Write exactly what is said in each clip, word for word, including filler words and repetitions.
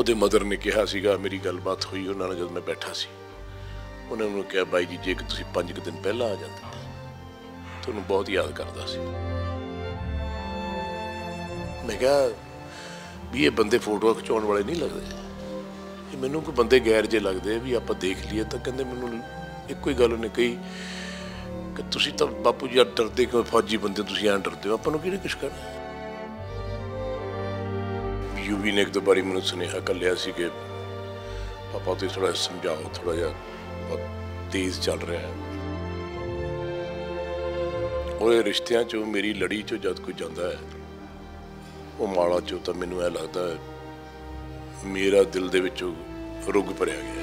ਉਹਦੇ ਮਦਰ ਨੇ ਕਿਹਾ ਸੀਗਾ, ਮੇਰੀ ਗੱਲਬਾਤ ਹੋਈ ਉਹਨਾਂ ਨਾਲ ਜਦ ਮੈਂ ਬੈਠਾ ਸੀ, ਉਹਨਾਂ ਨੂੰ ਕਿਹਾ ਬਾਈ ਜੀ ਜੇ ਕਿ ਤੁਸੀਂ ਪੰਜ ਕੁ ਦਿਨ ਪਹਿਲਾਂ ਆ ਜਾਂਦੇ ਤੁਹਾਨੂੰ ਬਹੁਤ ਯਾਦ ਕਰਦਾ ਸੀ। ਮੈਂ ਕਿਹਾ ਵੀ ਇਹ ਬੰਦੇ ਫੋਟੋਆਂ ਖਿਚਾਉਣ ਵਾਲੇ ਨਹੀਂ ਲੱਗਦੇ, ਇਹ ਮੈਨੂੰ ਕੋਈ ਬੰਦੇ ਗੈਰ ਜੇ ਲੱਗਦੇ ਵੀ ਆਪਾਂ ਦੇਖ ਲਈਏ। ਤਾਂ ਕਹਿੰਦੇ ਮੈਨੂੰ ਇੱਕੋ ਹੀ ਗੱਲ ਉਹਨੇ ਕਹੀ ਕਿ ਤੁਸੀਂ ਤਾਂ ਬਾਪੂ ਜੀ ਡਰਦੇ ਕਿਉਂ, ਫੌਜੀ ਬੰਦੇ ਤੁਸੀਂ ਐਂ ਡਰਦੇ ਹੋ, ਆਪਾਂ ਨੂੰ ਕਿਹਨੇ ਕੁਛ ਕਰਨਾ। ਯੂਵੀ ਨੇ ਇੱਕ ਦੋ ਵਾਰੀ ਮੈਨੂੰ ਸੁਨੇਹਾ ਘੱਲਿਆ ਸੀ ਕਿ ਪਾਪਾ ਤੁਸੀਂ ਥੋੜ੍ਹਾ ਸਮਝਾਓ, ਥੋੜ੍ਹਾ ਜਿਹਾ ਬਹੁਤ ਤੇਜ਼ ਚੱਲ ਰਿਹਾ ਹੈ। ਉਹਦੇ ਰਿਸ਼ਤਿਆਂ 'ਚੋਂ ਮੇਰੀ ਲੜੀ 'ਚੋਂ ਜਦ ਕੋਈ ਜਾਂਦਾ ਹੈ ਉਹ ਮਾਲਾ 'ਚੋਂ, ਤਾਂ ਮੈਨੂੰ ਇਹ ਲੱਗਦਾ ਹੈ ਮੇਰਾ ਦਿਲ ਦੇ ਵਿੱਚੋਂ ਰੁੱਗ ਭਰਿਆ ਗਿਆ।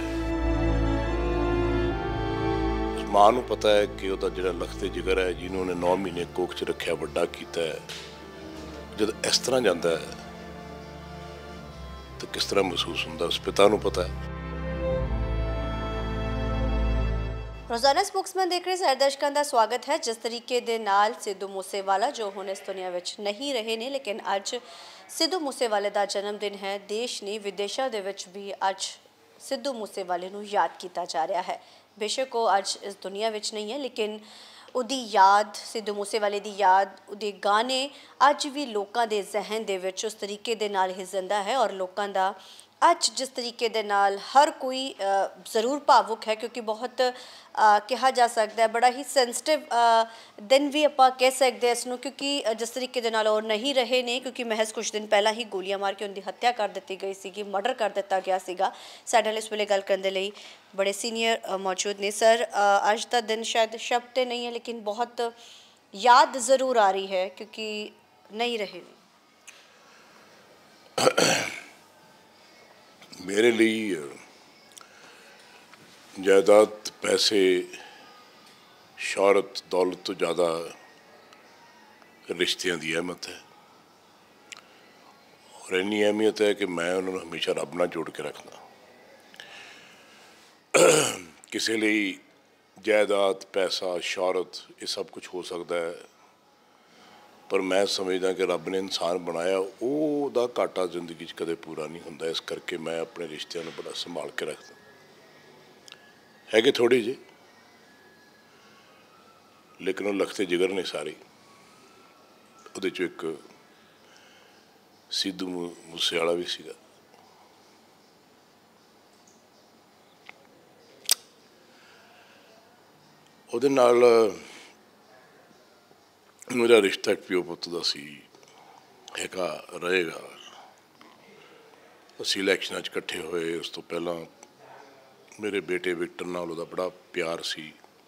ਮਾਂ ਨੂੰ ਪਤਾ ਹੈ ਕਿ ਉਹਦਾ ਜਿਹੜਾ ਲਖਤੇ ਜਿਗਰ ਹੈ, ਜਿਹਨੂੰ ਉਹਨੇ ਨੌ ਮਹੀਨੇ ਕੋਖ 'ਚ ਰੱਖਿਆ, ਵੱਡਾ ਕੀਤਾ ਹੈ, ਜਦ ਇਸ ਤਰ੍ਹਾਂ ਜਾਂਦਾ ਹੈ ਤਾਂ ਕਿਸ ਤਰ੍ਹਾਂ ਮਹਿਸੂਸ ਹੁੰਦਾ, ਉਸ ਪਿਤਾ ਨੂੰ ਪਤਾ ਹੈ। ਰੋਜ਼ਾਨਾ ਸਪੋਕਸਮੈਨ ਦੇਖ ਰਹੇ ਸਾਰੇ ਦਰਸ਼ਕਾਂ ਦਾ ਸਵਾਗਤ ਹੈ। ਜਿਸ ਤਰੀਕੇ ਦੇ ਨਾਲ ਸਿੱਧੂ ਮੂਸੇਵਾਲਾ ਜੋ ਹੁਣ ਇਸ ਦੁਨੀਆ ਵਿੱਚ ਨਹੀਂ ਰਹੇ ਨੇ, ਲੇਕਿਨ ਅੱਜ ਸਿੱਧੂ ਮੂਸੇਵਾਲੇ ਦਾ ਜਨਮ ਦਿਨ ਹੈ। ਦੇਸ਼ ਨੇ ਵਿਦੇਸ਼ਾਂ ਦੇ ਵਿੱਚ ਵੀ ਅੱਜ ਸਿੱਧੂ ਮੂਸੇਵਾਲੇ ਨੂੰ ਯਾਦ ਕੀਤਾ ਜਾ ਰਿਹਾ ਹੈ। ਬੇਸ਼ੱਕ ਉਹ ਅੱਜ ਇਸ ਦੁਨੀਆ ਵਿੱਚ ਨਹੀਂ ਹੈ, ਲੇਕਿਨ ਉਹਦੀ ਯਾਦ, ਸਿੱਧੂ ਮੂਸੇਵਾਲੇ ਦੀ ਯਾਦ, ਉਹਦੇ ਗਾਣੇ ਅੱਜ ਵੀ ਲੋਕਾਂ ਦੇ ਜ਼ਹਿਨ ਦੇ ਵਿੱਚ ਉਸ ਤਰੀਕੇ ਦੇ ਨਾਲ ਹੀ ਜ਼ਿੰਦਾ ਹੈ। ਔਰ ਲੋਕਾਂ ਦਾ ਅੱਜ ਜਿਸ ਤਰੀਕੇ ਦੇ ਨਾਲ ਹਰ ਕੋਈ ਜ਼ਰੂਰ ਭਾਵੁਕ ਹੈ, ਕਿਉਂਕਿ ਬਹੁਤ ਕਿਹਾ ਜਾ ਸਕਦਾ ਹੈ ਬੜਾ ਹੀ ਸੈਂਸਿਟਿਵ ਦਿਨ ਵੀ ਆਪਾਂ ਕਹਿ ਸਕਦੇ ਇਸ ਨੂੰ, ਕਿਉਂਕਿ ਜਿਸ ਤਰੀਕੇ ਦੇ ਨਾਲ ਉਹ ਨਹੀਂ ਰਹੇ ਨੇ, ਕਿਉਂਕਿ ਮਹਿਜ਼ ਕੁਛ ਦਿਨ ਪਹਿਲਾਂ ਹੀ ਗੋਲੀਆਂ ਮਾਰ ਕੇ ਉਹਦੀ ਹੱਤਿਆ ਕਰ ਦਿੱਤੀ ਗਈ ਸੀਗੀ, ਮਰਡਰ ਕਰ ਦਿੱਤਾ ਗਿਆ ਸੀਗਾ। ਸਾਡੇ ਨਾਲ ਇਸ ਵੇਲੇ ਗੱਲ ਕਰਨ ਦੇ ਲਈ ਬੜੇ ਸੀਨੀਅਰ ਮੌਜੂਦ ਨੇ। ਸਰ, ਅੱਜ ਦਾ ਦਿਨ ਸ਼ਾਇਦ ਸ਼ਬਦ ਤੇ ਨਹੀਂ ਹੈ, ਲੇਕਿਨ ਬਹੁਤ ਯਾਦ ਜ਼ਰੂਰ ਆ ਰਹੀ ਹੈ ਕਿਉਂਕਿ ਨਹੀਂ ਰਹੇ ਨੇ। ਮੇਰੇ ਲਈ ਜਾਇਦਾਦ, ਪੈਸੇ, ਸ਼ੌਹਰਤ, ਦੌਲਤ ਤੋਂ ਜ਼ਿਆਦਾ ਰਿਸ਼ਤਿਆਂ ਦੀ ਅਹਿਮੀਅਤ ਹੈ। ਔਰ ਇੰਨੀ ਅਹਿਮੀਅਤ ਹੈ ਕਿ ਮੈਂ ਉਹਨਾਂ ਨੂੰ ਹਮੇਸ਼ਾ ਰੱਬ ਨਾਲ ਜੋੜ ਕੇ ਰੱਖਦਾ। ਕਿਸੇ ਲਈ ਜਾਇਦਾਦ, ਪੈਸਾ, ਸ਼ੌਹਰਤ ਇਹ ਸਭ ਕੁਛ ਹੋ ਸਕਦਾ ਹੈ, ਪਰ ਮੈਂ ਸਮਝਦਾ ਕਿ ਰੱਬ ਨੇ ਇਨਸਾਨ ਬਣਾਇਆ, ਉਹਦਾ ਘਾਟਾ ਜ਼ਿੰਦਗੀ 'ਚ ਕਦੇ ਪੂਰਾ ਨਹੀਂ ਹੁੰਦਾ। ਇਸ ਕਰਕੇ ਮੈਂ ਆਪਣੇ ਰਿਸ਼ਤਿਆਂ ਨੂੰ ਬੜਾ ਸੰਭਾਲ ਕੇ ਰੱਖਦਾ। ਹੈਗੇ ਥੋੜ੍ਹੇ ਜਿਹੇ, ਲੇਕਿਨ ਉਹ ਲਖਤੇ ਜਿਗਰ ਨੇ ਸਾਰੇ। ਉਹਦੇ 'ਚੋਂ ਇੱਕ ਸਿੱਧੂ ਮੂਸੇਵਾਲਾ ਵੀ ਸੀਗਾ। ਉਹਦੇ ਨਾਲ ਮੇਰਾ ਰਿਸ਼ਤਾ ਇੱਕ ਪਿਓ ਪੁੱਤ ਦਾ ਸੀ, ਹੈਗਾ, ਰਹੇਗਾ। ਅਸੀਂ ਇਲੈਕਸ਼ਨਾਂ 'ਚ ਇਕੱਠੇ ਹੋਏ। ਉਸ ਤੋਂ ਪਹਿਲਾਂ ਮੇਰੇ ਬੇਟੇ ਵਿਕਟਰ ਨਾਲ ਉਹਦਾ ਬੜਾ ਪਿਆਰ ਸੀ।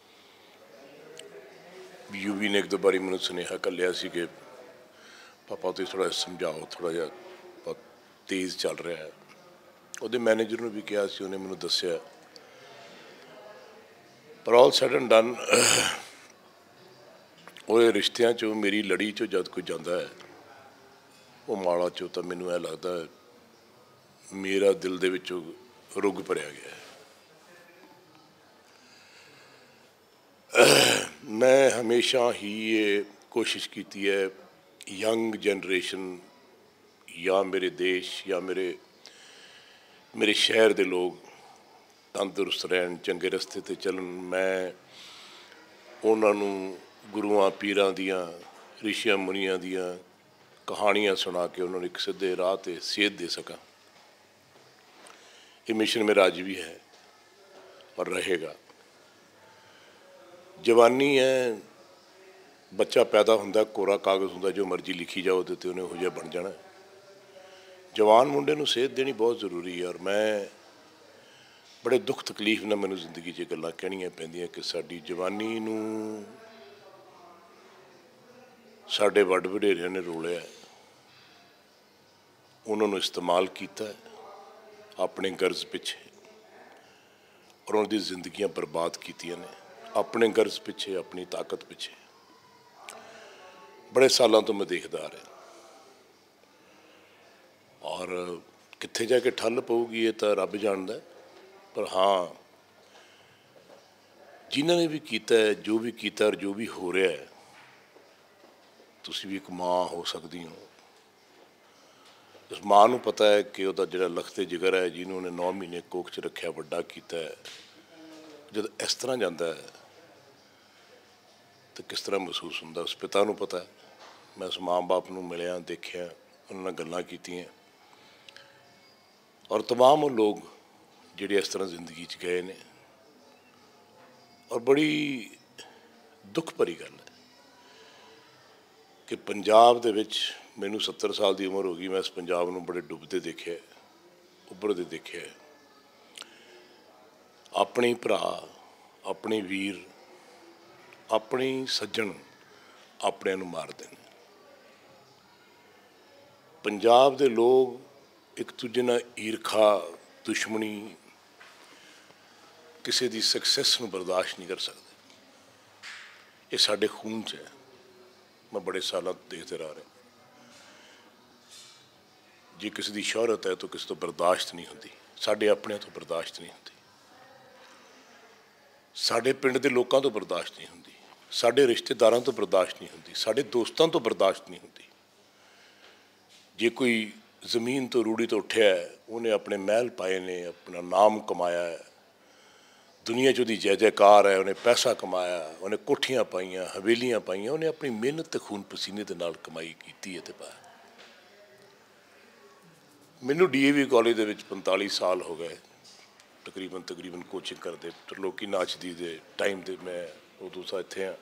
ਯੂਵੀ ਨੇ ਇੱਕ ਦੋ ਵਾਰੀ ਮੈਨੂੰ ਸੁਨੇਹਾ ਘੱਲਿਆ ਸੀ ਕਿ ਪਾਪਾ ਤੁਸੀਂ ਥੋੜ੍ਹਾ ਜਿਹਾ ਸਮਝਾਓ, ਥੋੜ੍ਹਾ ਜਿਹਾ ਬਹੁਤ ਤੇਜ਼ ਚੱਲ ਰਿਹਾ ਹੈ। ਉਹਦੇ ਮੈਨੇਜਰ ਨੂੰ ਵੀ ਕਿਹਾ ਸੀ, ਉਹਨੇ ਮੈਨੂੰ ਦੱਸਿਆ। ਪਰ ਆਲ ਸੈਡ ਐਂਡ ਡਨ, ਉਹਦੇ ਰਿਸ਼ਤਿਆਂ 'ਚੋਂ ਮੇਰੀ ਲੜੀ 'ਚੋਂ ਜਦ ਕੋਈ ਜਾਂਦਾ ਹੈ ਉਹ ਮਾਲਾ 'ਚੋਂ, ਤਾਂ ਮੈਨੂੰ ਇਹ ਲੱਗਦਾ ਹੈ ਮੇਰਾ ਦਿਲ ਦੇ ਵਿੱਚੋਂ ਰੁੱਗ ਭਰਿਆ ਗਿਆ। ਮੈਂ ਹਮੇਸ਼ਾ ਹੀ ਇਹ ਕੋਸ਼ਿਸ਼ ਕੀਤੀ ਹੈ ਯੰਗ ਜਨਰੇਸ਼ਨ ਜਾਂ ਮੇਰੇ ਦੇਸ਼ ਜਾਂ ਮੇਰੇ ਮੇਰੇ ਸ਼ਹਿਰ ਦੇ ਲੋਕ ਤੰਦਰੁਸਤ ਰਹਿਣ, ਚੰਗੇ ਰਸਤੇ 'ਤੇ ਚੱਲਣ। ਮੈਂ ਉਹਨਾਂ ਨੂੰ ਗੁਰੂਆਂ ਪੀਰਾਂ ਦੀਆਂ, ਰਿਸ਼ੀਆਂ ਮੁਨੀਆਂ ਦੀਆਂ ਕਹਾਣੀਆਂ ਸੁਣਾ ਕੇ ਉਹਨਾਂ ਨੂੰ ਇੱਕ ਸਿੱਧੇ ਰਾਹ 'ਤੇ ਸੇਧ ਦੇ ਸਕਾਂ। ਇਹ ਮਿਸ਼ਨ ਮੇਰਾ ਅੱਜ ਵੀ ਹੈ ਔਰ ਰਹੇਗਾ। ਜਵਾਨੀ ਹੈ, ਬੱਚਾ ਪੈਦਾ ਹੁੰਦਾ, ਕੋਰਾ ਕਾਗਜ਼ ਹੁੰਦਾ, ਜੋ ਮਰਜ਼ੀ ਲਿਖੀ ਜਾਓ ਉਹਦੇ 'ਤੇ ਉਹਨੇ ਉਹੋ ਜਿਹਾ ਬਣ ਜਾਣਾ। ਜਵਾਨ ਮੁੰਡੇ ਨੂੰ ਸੇਧ ਦੇਣੀ ਬਹੁਤ ਜ਼ਰੂਰੀ ਹੈ। ਔਰ ਮੈਂ ਬੜੇ ਦੁੱਖ ਤਕਲੀਫ ਨਾਲ ਮੈਨੂੰ ਜ਼ਿੰਦਗੀ 'ਚ ਗੱਲਾਂ ਕਹਿਣੀਆਂ ਪੈਂਦੀਆਂ ਕਿ ਸਾਡੀ ਜਵਾਨੀ ਨੂੰ ਸਾਡੇ ਵੱਡ ਵਡੇਰਿਆਂ ਨੇ ਰੋਲਿਆ, ਉਹਨਾਂ ਨੂੰ ਇਸਤੇਮਾਲ ਕੀਤਾ ਆਪਣੇ ਗਰਜ਼ ਪਿੱਛੇ, ਔਰ ਉਹਨਾਂ ਦੀ ਜ਼ਿੰਦਗੀਆਂ ਬਰਬਾਦ ਕੀਤੀਆਂ ਨੇ ਆਪਣੇ ਗਰਜ਼ ਪਿੱਛੇ, ਆਪਣੀ ਤਾਕਤ ਪਿੱਛੇ। ਬੜੇ ਸਾਲਾਂ ਤੋਂ ਮੈਂ ਦੇਖਦਾ ਆ ਰਿਹਾ। ਔਰ ਕਿੱਥੇ ਜਾ ਕੇ ਠੱਲ ਪਊਗੀ ਇਹ ਤਾਂ ਰੱਬ ਜਾਣਦਾ। ਪਰ ਹਾਂ, ਜਿਨ੍ਹਾਂ ਨੇ ਵੀ ਕੀਤਾ, ਜੋ ਵੀ ਕੀਤਾ ਔਰ ਜੋ ਵੀ ਹੋ ਰਿਹਾ ਹੈ, ਤੁਸੀਂ ਵੀ ਇੱਕ ਮਾਂ ਹੋ ਸਕਦੀ ਹੋ। उस माँ नूं पता है कि ਉਹਦਾ ਜਿਹੜਾ ਲਖਤੇ ਜਿਗਰ ਹੈ ਜਿਹਨੂੰ ਉਹਨੇ नौ ਮਹੀਨੇ ਕੋਖ 'ਚ ਰੱਖਿਆ ਵੱਡਾ ਕੀਤਾ ਹੈ, जब इस तरह जाता है तो किस तरह महसूस होंदा। उस पिता नूं पता है। मैं उस माँ बाप नूं मिलिया, देखिया, उन्हां नाल गल्लां कीतियां और तमाम वो लोग जिहड़े इस तरह जिंदगी च गए ने। और बड़ी दुख भरी गल है कि पंजाब दे विच मैनूं सत्तर साल की उम्र हो गई, मैं इस पंजाब नूं बड़े डुबदे देखिया, उभरदे देखिया। अपने भरा, अपने वीर, अपने सज्जन अपने नूं मारदे ने। पंजाब दे लोग एक दूजे नाल ईरखा, दुश्मनी, किसी दी सक्सैस नूं बर्दाश्त नहीं कर सकते। ये साडे खून च है। मैं बड़े सालों देखते रह रहा, जे किसी दी शोहरत है तो किसी तो बर्दाश्त नहीं होती, साडे अपने तो बर्दाश्त नहीं होती, साडे पिंड दे लोकां तो बर्दाश्त नहीं होती, साडे रिश्तेदारां तो बर्दाश्त नहीं होती, साडे दोस्तां तो बर्दाश्त नहीं होती। जे कोई जमीन तो रूढ़ी तो उठिया है, उन्हें अपने महल पाए ने, अपना नाम कमाया है, दुनिया च उहदी जय जयकार है, उन्हें पैसा कमाया, उन्हें कोठियां पाइयां, हवेलियां पाइयां, उन्हें अपनी मेहनत ते खून पसीने दे नाल कमाई कीती है ते पाया। मैनू डी ए वी कॉलेज दे विच पैंताली साल हो गए तकरीबन तकरीबन कोचिंग करते, त्रिलोकी नाचदी दे टाइम दे मैं उदों सा इत्थे हाँ।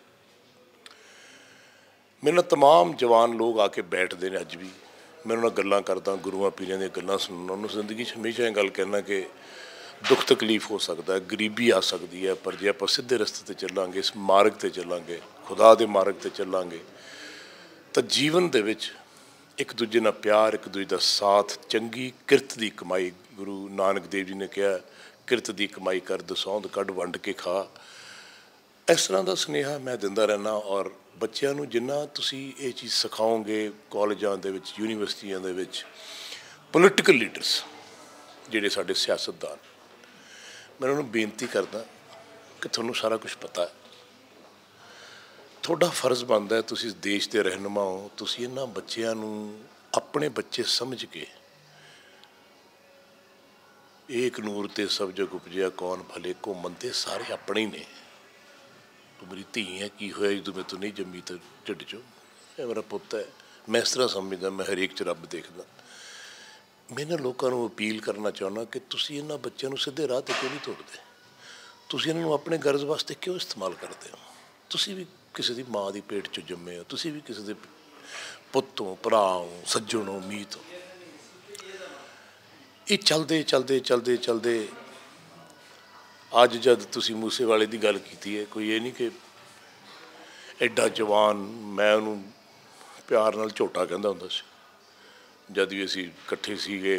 मेरे नाल तमाम जवान लोग आके बैठते हैं, अज भी मैं उन्हां नाल गल्लां करदा, गुरुआं पीरां दी गल्लां सुनना। उन्होंने जिंदगी हमेशा ये गल कहना कि दुख तकलीफ हो सकता है, गरीबी आ सकती है, पर जे आपां सीधे रस्ते ते चलांगे, इस मार्ग ते चलांगे, खुदा दे मार्ग ते चलांगे, तो जीवन दे विच एक दूजे नाल प्यार, एक दूजे दा साथ, चंगी किरत दी कमाई। गुरु नानक देव जी ने कहा, किरत दी कमाई कर, दसौंध कढ़ वंड के खा। इस तरह का सुनेहा मैं दिंदा रहना। और बच्चों नूं जिन्ना तुसी ये चीज़ सिखाओगे कॉलेजां दे विच, यूनीवर्सिटियां दे विच, पोलिटिकल लीडर्स जिहड़े साडे सियासतदान, मैं उन्होंने बेनती करदा कि तुहानूं सारा कुछ पता है, थोड़ा फर्ज बनता है, तुसी इस देश के रहनुमा हो, तुसी इन्हां बच्चों नूं अपने बच्चे समझ के, एक नूर ते सब जग उपजिया कौन भले को मनते सारे अपने ही ने। तू मेरी धी है, की होया जो मैं तू नहीं जम्मी तो ढिड चो, ये मेरा पुत है। मैं इस तरह समझदा, मैं हरेक च रब देखदा। मैं इन्हां लोकां नूं अपील करना चाहुंदा कि तुसी इन्हां बच्चों नूं सीधे राह ते क्यों नहीं तोड़दे? तुसी इन्हां नूं अपने गर्ज वास्ते क्यों इस्तेमाल करते हो? तुसी भी किसी दी माँ दी पेट चो जम्मे हो, तुसी भी किसी दे पुत्त हो, भरा हो, सज्जन हो, मीत हो। ये चलते चलते चलते चलते अज जब तुसी मूसे वाले की गल की है, कोई ये नहीं कि एडा जवान, मैं उन्होंने प्यार नाल झोटा कहंदा हुंदा सी जद भी असीं इकट्ठे सीगे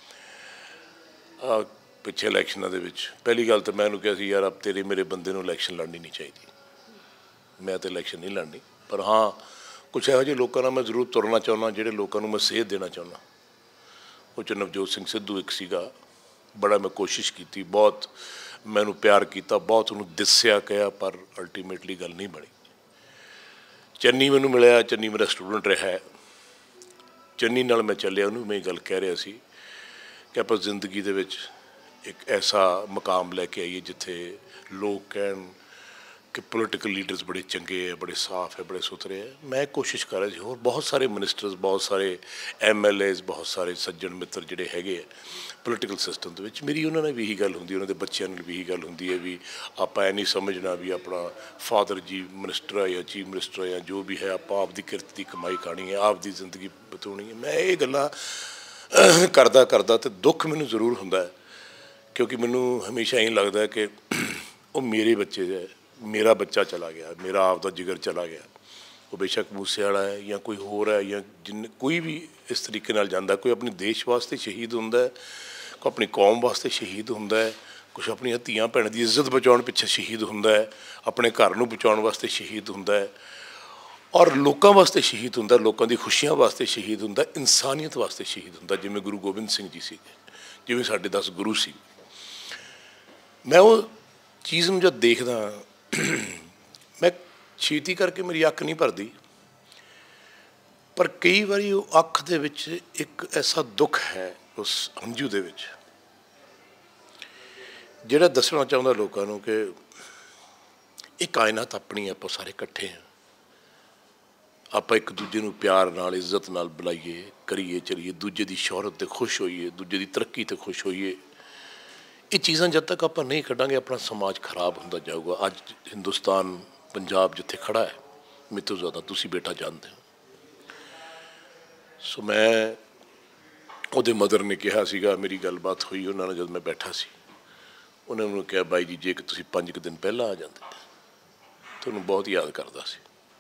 पिछे इलैक्शनां दे विच। पहली गल तो मैं उन्होंने कहा सी, यार अब तेरे मेरे बंदे नूं इलैक्शन लड़नी नहीं चाहिए, मैं तो इलैक्शन नहीं लड़नी। पर हाँ, कुछ इहो जिहे लोकां नाल मैं जरूर तुरना चाहुंदा, जिहड़े लोकां नूं मैं सेध देना चाहुंदा। वो च नवजोत सिंह सिद्धू एक सीगा, बड़ा मैं कोशिश की, बहुत मैनू प्यार किया, बहुत उन्होंने दस्या कहा, पर अल्टीमेटली गल नहीं बनी। चन्नी मैनू मिलिया, चन्नी मेरा स्टूडेंट रहा है, चन्नी नाल मैं चलिया, उन्होंने मैं गल कह रहा सी कि आप जिंदगी दे विच एक ऐसा मकाम लैके आइए जिथे लोग कहन कि पोलिटिकल लीडर्स बड़े चंगे है, बड़े साफ है, बड़े सुथरे है। मैं कोशिश कर रहा थी, और बहुत सारे मिनिस्टर्स, बहुत सारे एम एल एज, बहुत सारे सज्जन मित्र जिहड़े हैगे है पोलिटिकल सिस्टम दे विच, मेरी उन्होंने भी यही गल होंदी, उन्होंने बच्चों नाल भी यही गल होंदी है भी आपां नहीं समझना भी अपना फादर जी मिनिस्टर है या चीफ मिनिस्टर है या जो भी है, आप आप दी किरत दी कमाई खानी है, आप दी जिंदगी बतौनी है। मैं ये गल्लां करदा करदा ते दुख मैनूं जरूर हुंदा है, क्योंकि मैनूं हमेशा यही लगता है कि वो मेरे बच्चे है, मेरा बच्चा चला गया, मेरा आपका जिगर चला गया। वो बेशक मूसे वाला है या कोई होर है, या जिन कोई भी इस तरीके नाल जांदा, कोई अपने देश वास्ते शहीद हुंदा है, कोई अपनी कौम वास्ते शहीद हुंदा है, कुछ अपनी धीआं भैणां दी इज्जत बचाउण पिछे शहीद हुंदा है, अपने घर नूं बचाउण वास्ते शहीद हुंदा है, और लोकां वास्ते शहीद हुंदा, लोकां दी खुशियां वास्ते शहीद हुंदा, इंसानियत वास्ते शहीद हुंदा। जिवें गुरु गोबिंद सिंह जी सीगे, जिवें साडे दस गुरु सी। मैं वो चीज़ नूं जद देखदा, मैं छेती करके मेरी अख नहीं भरती। पर कई वारी वो अख दे विच एक ऐसा दुख है उस हंझू दे विच जिहड़ा दसना चाहुंदा लोकां नूं कि ये कायनात अपनी, आपां सारे इकट्ठे हैं, आपां एक दूजे नूं प्यार नाल इज्जत नाल बुलाइए, करिए चलिए, दूजे की शोहरत ते खुश होइए, दूजे की तरक्की ते खुश होइए। ये चीज़ां जब तक आपां नहीं कड्डांगे अपना समाज खराब होंदा जाऊगा। अज हिंदुस्तान पंजाब जिथे खड़ा है मेरे तो ज़्यादा तुसी बेटा जानते हो। सो मैं उहदे मदर ने कहा सीगा, मेरी गलबात हुई उन्होंने जब मैं बैठा सी, उन्होंने मैनूं कहा बाई जी जे कि तुसी पंज कुछ दिन पहला आ जाते तुहानूं बहुत याद करदा सी।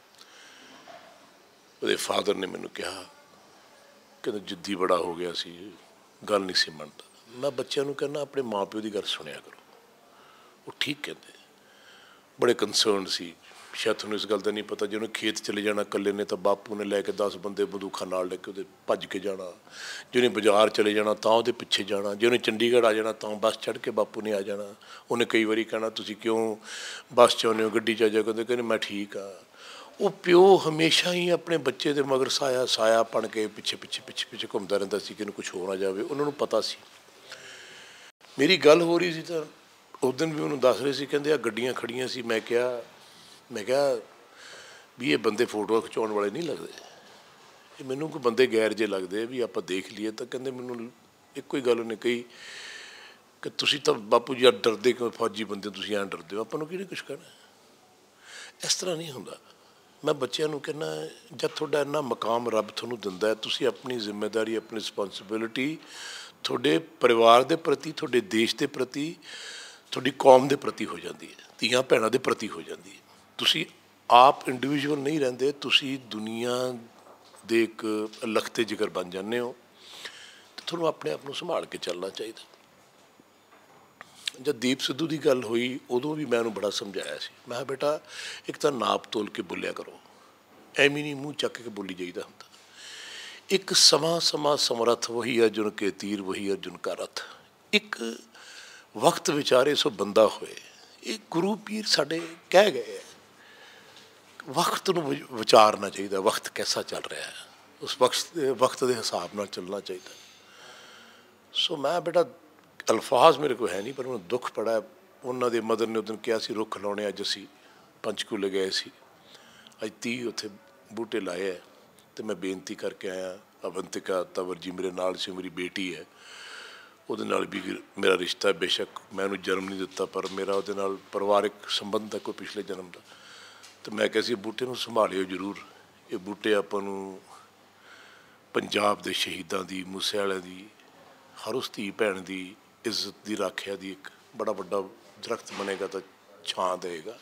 उहदे फादर ने मैनूं कहा कि जिद्दी बड़ा हो गया सी, गल नहीं सी मनदा। मैं बच्चों नूं कहना अपने माँ प्यो की गल सुनिया करो, वो ठीक कहते, बड़े कंसर्न सी। शायद थोड़ा इस गल का नहीं पता, जो खेत चले जाना कल्ले ने तो बापू ने लैके दस बंदे बंदूखा नाल लैके उहदे भज के जाना, जिन्हें बाजार चले जाना तो उहदे पिछे जाना, जिन्हें चंडीगढ़ आ जाना तो बस चढ़ के बापू ने आ जाना। उन्हें कई बार कहना तुसीं क्यों बस च आउंदे हो, गड्डी च आ जाओ, कहते कहने मैं ठीक हाँ। वो प्यो हमेशा ही अपने बच्चे के मगर साया साया बन के पिछे पिछे पिछे पिछे घूमता रहता सी कि कुछ हो ना जाए। उन्होंने पता सी मेरी गल हो रही सी, तो उस दिन भी उन्होंने दस रहे सी, कहते आ गड्डियां खड़ियां सी। मैं क्या मैं क्या भी ये बंदे फोटो खिचाउण वाले नहीं लगते, ये मैनूं कोई बंदे गैर जे लगते भी आप देख लीए। तो कहते मैनूं एक ही गल उन्हें कही कि तुसीं तो बापू जी डरदे क्यों, फौजी बंदे तुसीं ऐं डरदे हो, आपां नूं किहने कुछ कहना। इस तरह नहीं हुंदा। मैं बच्चों नूं कहना जब तुहाडा इन्ना मकाम रब तुहानूं दिंदा है, तुसीं अपनी जिम्मेदारी अपनी रिस्पोंसिबिलिटी तुहाडे परिवार के प्रति, तुहाडे देश के प्रति, तुहाडी कौम के प्रति हो जाती है, धीआं भैणां के प्रति हो जाती है। तुसीं आप इंडिविजुअल नहीं रहिंदे, तुसीं दुनिया दे एक लखते जिगर बन जाते हो। तो तुहानूं अपने आप नूं संभाल के चलना चाहिए। जब दीप सिद्धू की गल हुई उदों भी मैं उन्होंने बड़ा समझाया सी, मैं कहा बेटा एक तो नाप तोल के बोलिया करो, एवं नहीं मूँह चक के बोली जाइदा हुंदा। एक समा समा समरथ वही अर्जुन के तीर वही अर्जुन का रथ। एक वक्त विचारे सो बंदा होए, ये गुरु पीर साडे कह गए है। वक्त नूं विचारना चाहिए, वक्त कैसा चल रहा है, उस वक्त वक्त के हिसाब नाल चलना चाहिए। सो मैं बेटा अल्फाज मेरे को है नहीं, पर मैं दुख पड़ा। उन्होंने मदर ने उस दिन कहा सी रुख लाने, अज असी पंचकूले गए सी, अज तीह उत्थे बूटे लाए है। तो मैं बेनती करके आया, अवंतिका तंवर जी मेरे नाल सी, मेरी बेटी है, उहदे नाल भी मेरा रिश्ता है। बेशक मैं उन्हें जन्म नहीं दिता, पर मेरा उहदे नाल परिवारिक संबंध है कोई पिछले जन्म का। तो मैं कहा सी बूटे नूं संभालियो जरूर, ये बूटे आपां नूं पंजाब दे शहीदां दी, मूसे वालियां दी, हर उस धी भैन की इज्जत की राखिया की एक बड़ा बड़ा दरख्त बनेगा तो छां देगा।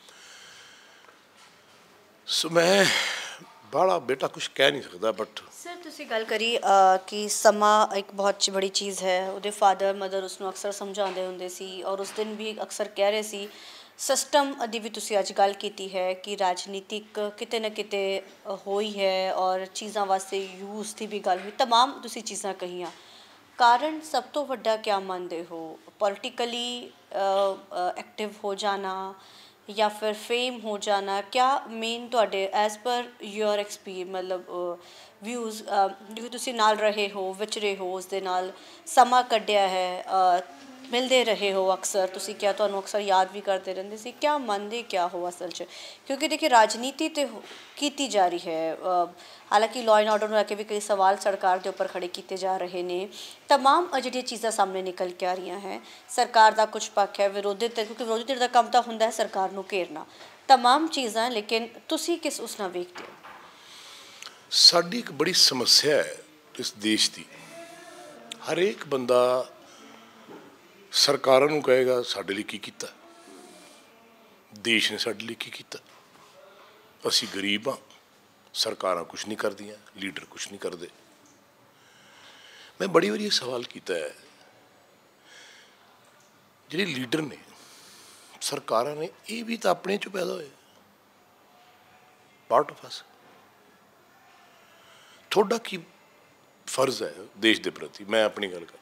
सो मैं बड़ा बेटा कुछ कह नहीं सकता। बट सर तुसी गल करी कि समा एक बहुत बड़ी चीज़ है। उहदे फादर मदर उसनों अक्सर समझाते होंदे सी और उस दिन भी अक्सर कह रहे सी। सिस्टम की भी तुसी अज गल कीती है कि राजनीतिक किते न किते होई है और चीज़ां वास्ते यूज़ की भी गल हुई, तमाम तुसी चीज़ां कहियां। कारण सब तो वड्डा क्या मानते हो, पॉलिटिकली एक्टिव हो जाना या फिर फेम हो जाना? क्या मेन तुहाडे एज पर योर एक्सपीरियंस मतलब व्यूज़ जिवें तुसीं नाल रहे हो, विचरे हो, उस दे नाल समा कड्ढिया है, मिलते रहे हो अक्सर, तुसीं क्या तुहानूं अक्सर याद भी करते रहंदे सी, क्या मनदे क्या हो असल च? क्योंकि देखिए राजनीति तो की जा रही है, हालांकि लॉ एंड ऑर्डर लैके भी कई सवाल सरकार के उपर खड़े किए जा रहे हैं। तमाम जिहड़ियां चीज़ां सामने निकल के आ रही हैं। सरकार का कुछ पक्ष है, विरोधी धिर, क्योंकि विरोधी धिर का काम तो हुंदा है सरकार नूं घेरना, तमाम चीज़ां, लेकिन तुसीं किस उस नाल वेखदे हो? साडी एक बड़ी समस्या है इस देश की। हर एक बंदा सरकारां नूं कहेगा साडे लई की कीता, देश ने साडे लई की कीता, असीं गरीब हाँ, सरकारां कुछ नहीं करदियां, लीडर कुछ नहीं करते। मैं बड़ी बार ये सवाल किया है, जिहड़े लीडर ने सरकारां ने, ये भी तो अपने चों पैदा होए, पार्ट ऑफ अस। थोड़ा की फर्ज है देश के प्रति? मैं अपनी गल कर,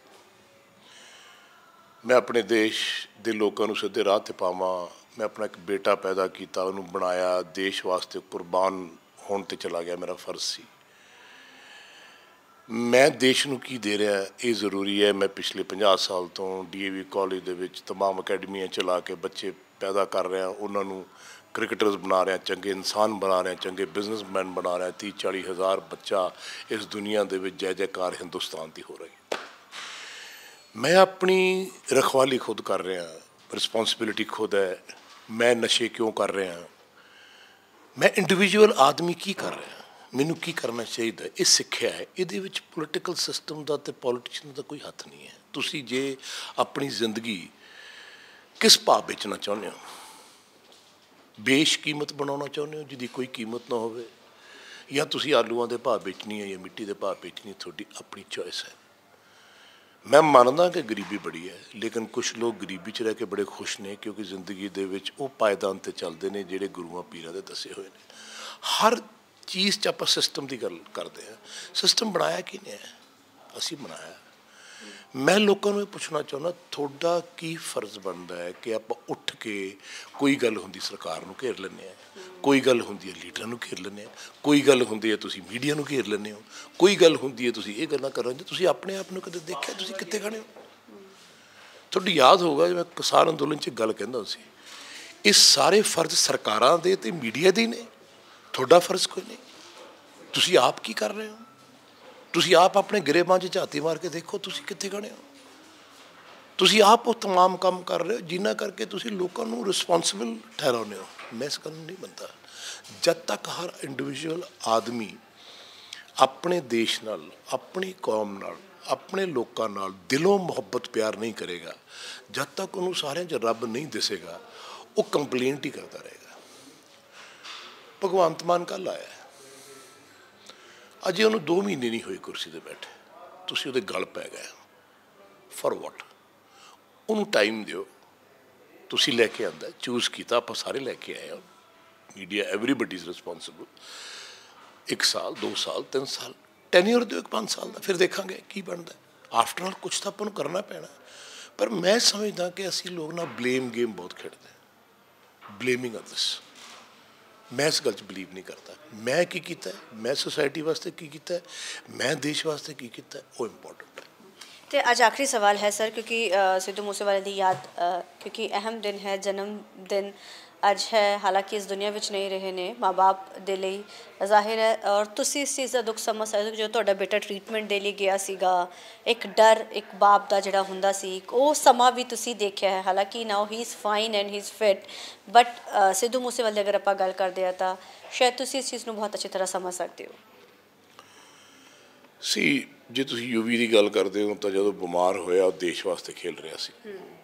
मैं अपने देश के लोगों को सीधे राह ते पावां। मैं अपना एक बेटा पैदा किया, उन्होंने बनाया, देश वास्ते कुर्बान होने ते चला गया, मेरा फर्ज सी। मैं देश ਨੂੰ ਕੀ ਦੇ ਰਿਹਾ ਇਹ ਜ਼ਰੂਰੀ ਹੈ। मैं पिछले ਪੰਜਾਹ ਸਾਲ ਤੋਂ ਡੀ ਏ ਵੀ ਕਾਲਜ ਦੇ ਵਿੱਚ तमाम ਅਕੈਡਮੀਆਂ ਚਲਾ ਕੇ ਬੱਚੇ ਪੈਦਾ ਕਰ ਰਿਹਾ, ਉਹਨਾਂ ਨੂੰ ਕ੍ਰਿਕਟਰਸ ਬਣਾ ਰਿਹਾ, ਚੰਗੇ ਇਨਸਾਨ ਬਣਾ ਰਿਹਾ, ਚੰਗੇ ਬਿਜ਼ਨਸਮੈਨ ਬਣਾ ਰਿਹਾ। ਤੀਹ ਚਾਲੀ ਹਜ਼ਾਰ ਬੱਚਾ ਇਸ ਦੁਨੀਆ ਦੇ ਵਿੱਚ ਜੈ ਜੈਕਾਰ ਹਿੰਦੁਸਤਾਨ ਦੀ ਹੋ ਰਹੀ ਹੈ। मैं अपनी रखवाली खुद कर रहा, रिस्पॉन्सिबिलिटी खुद है। मैं नशे क्यों कर रहा, मैं इंडिविजुअल आदमी की कर रहा, मैनू की करना चाहिए, ये सिक्ख्या है। ये पोलिटिकल सिस्टम का तो पॉलिटिशियन का कोई हथ नहीं है। तुसी जे अपनी जिंदगी किस भाव बेचना चाहते हो, बेशकीमत बनाना चाहते हो जिसकी कोई कीमत ना हो, या तुसी आलूआं दे भाव बेचनी है या मिट्टी के भाव बेचनी, थोड़ी अपनी चॉइस है। मैं मानदा कि गरीबी बड़ी है, लेकिन कुछ लोग गरीबी च रह के बड़े खुश ने क्योंकि जिंदगी दे विच वो पायदान ते चलते हैं जिहड़े गुरुआं पीरां दे दसे हुए ने। हर चीज़ च आपां सिस्टम की गल करते हैं। सिस्टम बनाया किने है, असीं बनाया। मैं लोगों को पुछना चाहुंदा तुहाडा की फर्ज बनता है कि आप उठ के कोई गल हुंदी सरकार नूं घेर लैंदे आ, कोई गल हुंदी है लीडरां नूं घेर लैंदे आ, कोई गल हुंदी है तुसीं मीडिया नूं घेर लैंदे हो, कोई गल हुंदी है तुसीं इह गल्लां कर रहे हो। तुसीं अपने आप नूं कदे देखिआ तुसीं कित्थे खड़े हो? तुहाडी याद होगा जिवें किसान अंदोलन च गल कहंदा सी, ये सारे फर्ज सरकारां दे ते मीडिया दे ने, तुहाडा फर्ज कोई नहीं। तुसीं आप की कर रहे हो? तुसीं आप अपने गिरेबां च झाती मार के देखो तुसीं कित्थे खड़े हो। तुसीं आप वो तमाम काम कर रहे हो जिन्हां करके तुसीं लोकां नूं रिस्पॉन्सिबल ठहराउने हो। मैं इस गल नूं नहीं मनदा। जद तक हर इंडिविजुअल आदमी अपने देश नाल, अपनी कौम नाल, अपने लोकां नाल दिलों मुहब्बत प्यार नहीं करेगा, जद तक उन्होंने सारे च रब नहीं दिसेगा, वो कंप्लेंट ही करता रहेगा। भगवंत मान कल आया, अजे उन्होंने दो महीने नहीं हुए कुर्सी पर बैठे, तुसीं उहदे गल पै गए। For what? उन्होंने टाइम दिओ, तुसीं लैके आंदा चूज़ किया, आप सारे लैके आए हो। Media everybody is responsible. एक साल, दो साल, तीन साल टेन्योर दो, एक पाँच साल का, फिर देखांगे की बनता है। आफ्टर ऑल कुछ तो अपन करना पैना। पर मैं समझदा कि असी लोग ना ब्लेम गेम बहुत खेडते हैं, ब्लेमिंग अदर्स। मैं इस गल च बिलीव नहीं करता। मैं की कीता है, मैं सोसाइटी वास्ते की कीता है, मैं देश वास्ते की कीता है, वो इंपॉर्टेंट है। तो अज आखिरी सवाल है सर, क्योंकि अ, सिद्धू मूसेवाले की याद अ, क्योंकि अहम दिन है, जन्मदिन अज है, हालांकि इस दुनिया में नहीं रहे ने, माँ बाप दे लई जाहिर है, और तुसी इस चीज़ का दुख समझ सकते हो। जो तुहाडा बेटा ट्रीटमेंट दे लई गया सीगा, एक डर एक बाप का जिहड़ा हुंदा सी, वो समा भी तुसी देखिया है। हालांकि now he is fine and he is fit, but Sidhu मूसेवाले अगर आपां गल करदे आ तां शायद तुसी इस चीज़ नूं बहुत अच्छी तरह समझ सकते हो। सी जे तुसीं यूवी की गल करते हो तो जो बीमार होया देश वास्ते खेल रहा सी,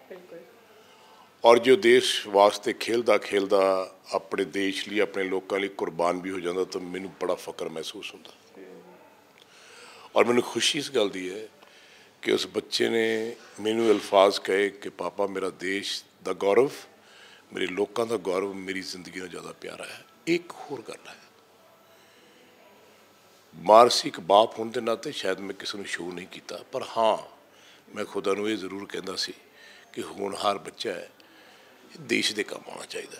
और जो देश वास्ते खेलदा खेलदा अपने देश लिए, अपने लोगों लिए कुर्बान भी हो जाता, तो मैनू बड़ा फकर महसूस होता। और मैनू खुशी इस गल की है कि उस बच्चे ने मैनू अल्फाज कहे कि पापा मेरा देश दा गौरव, मेरे लोगों का गौरव मेरी जिंदगी नाल ज़्यादा प्यारा है। एक होर गल है, मानसिक बाप होने के नाते शायद मैं किसी को शो नहीं किया, पर हाँ मैं खुदा नूं ये जरूर कहता सी कि होनहार बच्चा है, देश के काम आना चाहिए।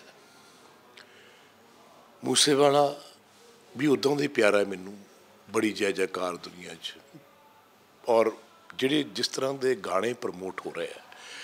मूसेवाला भी उदों ही प्यारा है मैनू, बड़ी जय जयकार दुनिया च। और जिहड़े जिस तरह के गाने प्रमोट हो रहे हैं,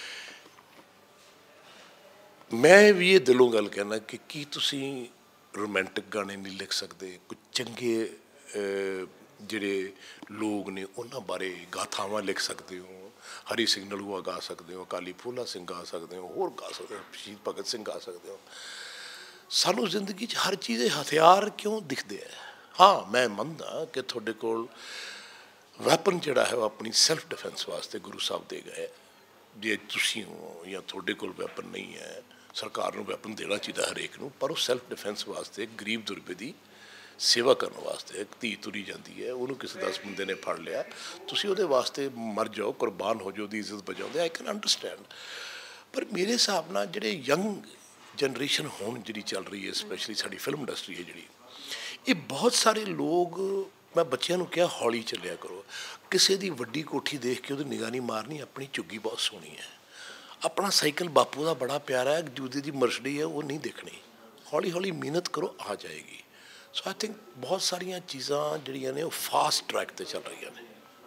मैं भी ये दिलों गल कहना कि की तुसी रोमांटिक गाने नहीं लिख सकते, कुछ चंगे जिहड़े लोग ने उन्हां बारे गाथावां लिख सकते हो। हरी सिंह नलूआ गा सकते हो, अकाली फूला सिंह गा सकते हो, होर गा सकते हो, शहीद भगत सिंह गा सकते हो। सानू जिंदगी च हर चीज़ हथियार क्यों दिखते हैं? हाँ मैं मनदा कि तुहाडे कोल वैपन जिहड़ा है वो अपनी सैल्फ डिफेंस वास्ते गुरु साहब दे गए। जे तुसीं हो या तुहाडे कोल वैपन नहीं है, सरकार नूं वैपन देना चाहिए हरेक नूं, पर वो सैल्फ डिफेंस वास्ते गरीब दुरबे दी सेवा करने वास्ते। एक धी तुरी जाती है, उन्होंने किसी दस बंदे ने फड़ लिया, तुसी उहदे वास्ते मर जाओ, कुर्बान हो जाओ, दी इज्जत बचाओ। I can understand. पर मेरे हिसाब नाल जिहड़े यंग जनरेशन हुण जिहड़ी चल रही है, स्पैशली साडी फिल्म इंडस्ट्री है जिहड़ी, ये बहुत सारे लोग, मैं बच्चों को क्या हौली चलिया करो, किसी की वड्डी कोठी देख के उहदी निगाह नहीं मारनी, अपनी झुग्गी बहुत सोहनी है, अपना साइकिल बापू का बड़ा प्यारा है, दूजे की मर्सडी है वो नहीं देखनी, हौली हौली मेहनत करो आ जाएगी। सो आई थिंक बहुत सारिया चीज़ां जिहड़ियां ने वो फास्ट ट्रैक पर चल रही ने।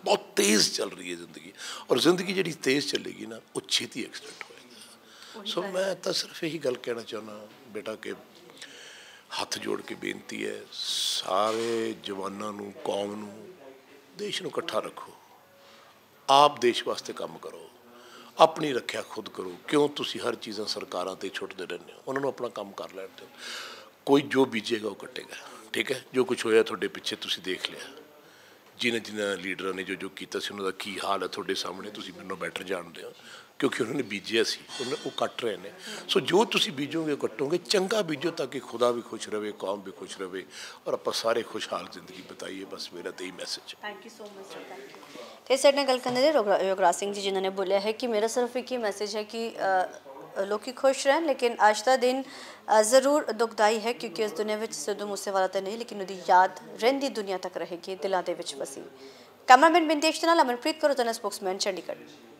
बहुत तेज़ चल रही है ज़िंदगी, और ज़िंदगी जी तेज़ चलेगी ना वो छेती एक्सीडेंट होएगा। सो मैं तो सिर्फ यही गल कहना चाहना बेटा कि हथ जोड़ के बेनती है सारे जवानों नूं, कौम नूं, देश नूं इकट्ठा रखो, आप देश वास्ते काम करो, अपनी रख्या खुद करो। क्यों तुसी हर चीज़ां सरकारां ते छुटदे रहंदे हो, उन्हां नूं अपना काम कर लैण दिओ। कोई जो बीजेगा वो कटेगा, ठीक है। जो कुछ होया तुहाडे पिछे तुसी देख लिया, जिन्हें जिन्हें लीडर ने जो जो किया सी उन्होंने की हाल है तुहाडे सामने, तुसी मैनूं बैटर जानते हो क्योंकि उन्होंने बीजिया सी, उन्हें वो कट रहे हैं। सो जो तुसी बीजोगे कटोगे, चंगा बीजो ताकि खुदा भी खुश रहे, कौम भी खुश रहे और आप सारे खुशहाल जिंदगी बताइए। बस मेरा तो यही मैसेज है। Thank you so much sir, thank you. ਤੇ ਸਾਡੇ ਨਾਲ ਗੱਲ ਕਰਨ ਦੇ ਯੋਗਰਾਜ ਸਿੰਘ ਜੀ ਜਿਨ੍ਹਾਂ ਨੇ ਬੋਲਿਆ ਹੈ ਕਿ ਮੇਰਾ ਸਿਰਫ ਇੱਕ ਹੀ ਮੈਸੇਜ ਹੈ ਕਿ ਲੋਕੀ ਖੁਸ਼ ਰਹਿਣ, ਲੇਕਿਨ ਅੱਜ ਦਾ ਦਿਨ ਜ਼ਰੂਰ ਦੁਖਦਾਈ ਹੈ ਕਿਉਂਕਿ ਇਸ ਦੁਨੀਆ ਵਿੱਚ ਸਿੱਧੂ ਮੂਸੇਵਾਲਾ ਤਾਂ ਨਹੀਂ, ਲੇਕਿਨ ਉਹਦੀ ਯਾਦ ਰਹਿੰਦੀ ਦੁਨੀਆ ਤੱਕ ਰਹੇਗੀ, ਦਿਲਾਂ ਦੇ ਵਿੱਚ ਵਸੀ। ਕੈਮਰਾਮੈਨ ਬਿੰਦੇਸ਼ ਦੇ ਨਾਲ ਅਮਨਪ੍ਰੀਤ ਕੌਰ, ਰੋਜ਼ਾਨਾ ਸਪੋਕਸਮੈਨ, ਚੰਡੀਗੜ੍ਹ।